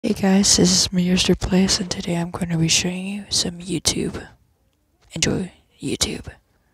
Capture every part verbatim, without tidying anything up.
Hey guys, this is Meister Place, and today I'm going to be showing you some YouTube. Enjoy YouTube.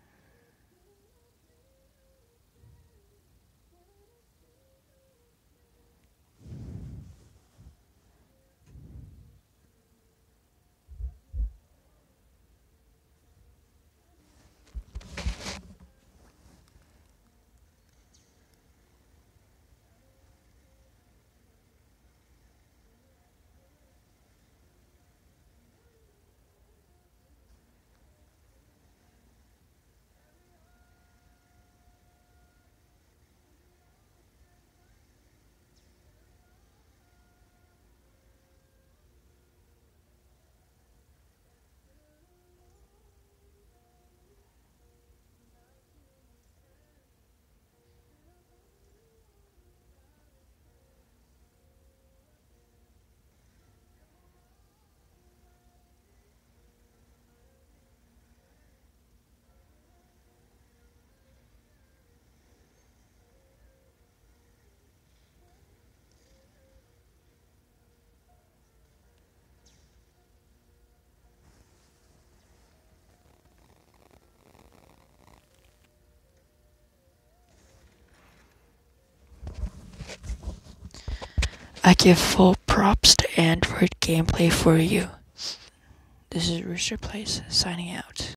I give full props to Android gameplay for you. This is Rooster Place signing out.